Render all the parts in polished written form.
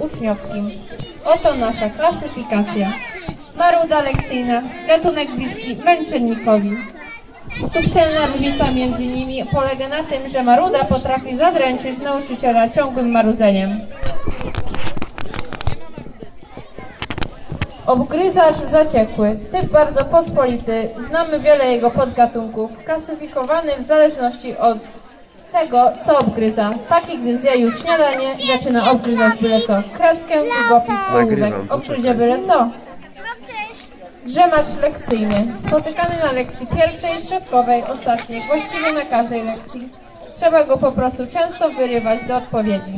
uczniowskim. Oto nasza klasyfikacja. Maruda lekcyjna, gatunek bliski męczennikowi. Subtelna różnica między nimi polega na tym, że maruda potrafi zadręczyć nauczyciela ciągłym marudzeniem. Obgryzacz zaciekły, typ bardzo pospolity, znamy wiele jego podgatunków, klasyfikowany w zależności od tego, co obgryza. Taki, gdy zje już śniadanie, zaczyna obgryzać byle co. Kredkę, długopis, ołówek, obgryzie byle co. Drzemacz lekcyjny, spotykany na lekcji pierwszej, środkowej, ostatniej, właściwie na każdej lekcji. Trzeba go po prostu często wyrywać do odpowiedzi.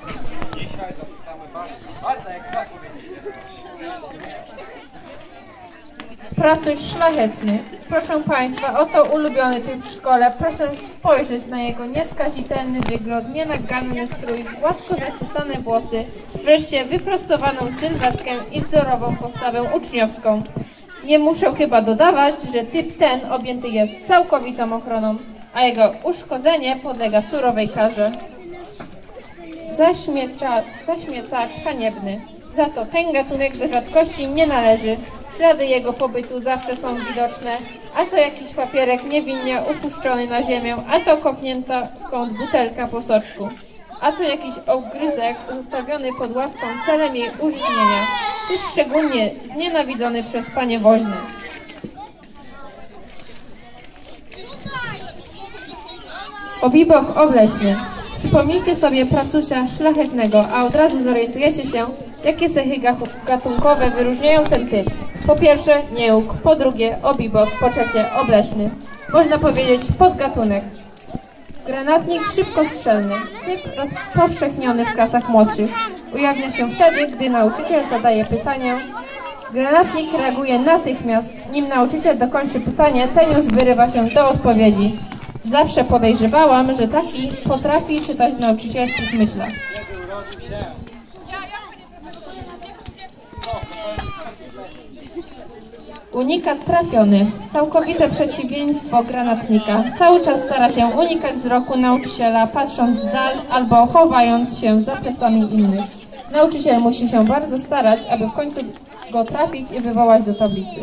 Pracuś szlachetny. Proszę Państwa, oto ulubiony typ w szkole. Proszę spojrzeć na jego nieskazitelny wygląd, nienaganny strój, gładko zaczesane włosy, wreszcie wyprostowaną sylwetkę i wzorową postawę uczniowską. Nie muszę chyba dodawać, że typ ten objęty jest całkowitą ochroną, a jego uszkodzenie podlega surowej karze. Zaśmiecacz haniebny. Za to ten gatunek do rzadkości nie należy. Ślady jego pobytu zawsze są widoczne, a to jakiś papierek niewinnie upuszczony na ziemię, a to kopnięta w kąt butelka po soczku, a to jakiś ogryzek zostawiony pod ławką celem jej użytnienia. Typ szczególnie znienawidzony przez panie woźne. Obibok obleśny. Przypomnijcie sobie pracusia szlachetnego, a od razu zorientujecie się, jakie cechy gatunkowe wyróżniają ten typ. Po pierwsze nieuk, po drugie obibok, po trzecie obleśny. Można powiedzieć podgatunek. Granatnik szybkostrzelny. Typ rozpowszechniony w klasach młodszych. Ujawnia się wtedy, gdy nauczyciel zadaje pytanie. Granatnik reaguje natychmiast. Nim nauczyciel dokończy pytanie, ten już wyrywa się do odpowiedzi. Zawsze podejrzewałam, że taki potrafi czytać w nauczycielskich myślach. Unikat trafiony. Całkowite przeciwieństwo granatnika. Cały czas stara się unikać wzroku nauczyciela, patrząc w dal albo chowając się za plecami innych. Nauczyciel musi się bardzo starać, aby w końcu go trafić i wywołać do tablicy.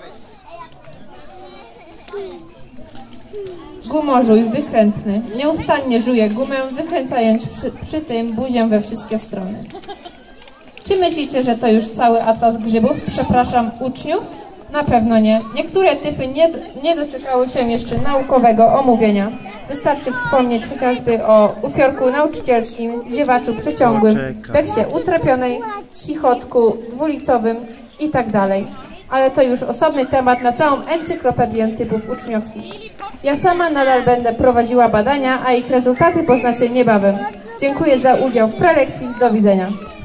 Gumorzuj wykrętny. Nieustannie żuje gumę, wykręcając przy tym buzię we wszystkie strony. Czy myślicie, że to już cały atlas grzybów? Przepraszam, uczniów? Na pewno nie. Niektóre typy nie doczekały się jeszcze naukowego omówienia. Wystarczy wspomnieć chociażby o upiorku nauczycielskim, ziewaczu przeciągłym, beksie utrapionej, chichotku dwulicowym itd. Ale to już osobny temat na całą encyklopedię typów uczniowskich. Ja sama nadal będę prowadziła badania, a ich rezultaty poznacie niebawem. Dziękuję za udział w prelekcji. Do widzenia.